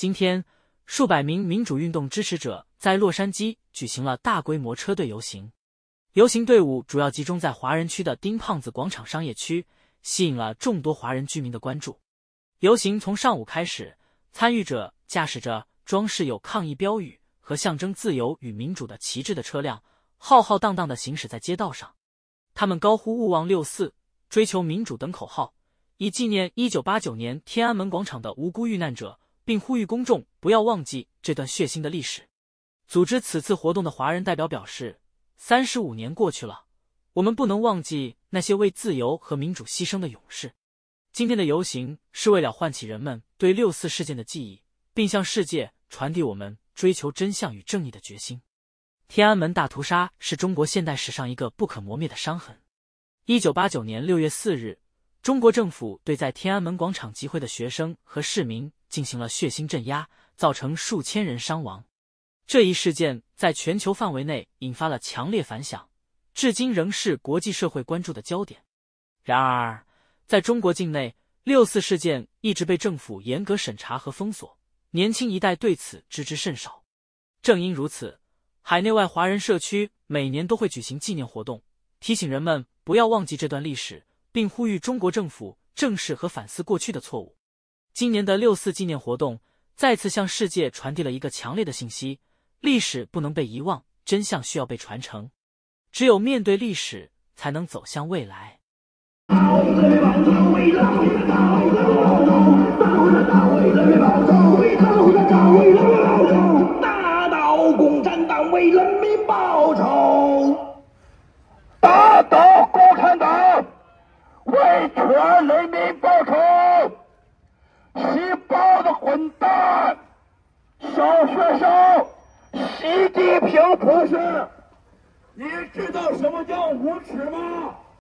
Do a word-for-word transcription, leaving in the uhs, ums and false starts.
今天，数百名民主运动支持者在洛杉矶举行了大规模车队游行。游行队伍主要集中在华人区的丁胖子广场商业区，吸引了众多华人居民的关注。游行从上午开始，参与者驾驶着装饰有抗议标语和象征自由与民主的旗帜的车辆，浩浩荡荡地行驶在街道上。他们高呼勿忘六四、追求民主等口号，以纪念一九八九年天安门广场的无辜遇难者，并呼吁公众不要忘记这段血腥的历史。组织此次活动的华人代表表示，三十五年过去了，我们不能忘记那些为自由和民主牺牲的勇士。今天的游行是为了唤起人们对六四事件的记忆，并向世界传递我们追求真相与正义的决心。天安门大屠杀是中国现代史上一个不可磨灭的伤痕。一九八九年六月四日，中国政府对在天安门广场集会的学生和市民进行了血腥镇压，造成数千人伤亡。这一事件在全球范围内引发了强烈反响，至今仍是国际社会关注的焦点。然而，在中国境内，六四事件一直被政府严格审查和封锁，年轻一代对此知之甚少。正因如此，海内外华人社区每年都会举行纪念活动，提醒人们不要忘记这段历史，并呼吁中国政府正视和反思过去的错误。今年的六四纪念活动再次向世界传递了一个强烈的信息：历史不能被遗忘，真相需要被传承。只有面对历史，才能走向未来。 打倒共产党，为人民报仇！打倒共产党，为全人民报仇！西包的混蛋！小学生，习近平同志，你知道什么叫无耻吗？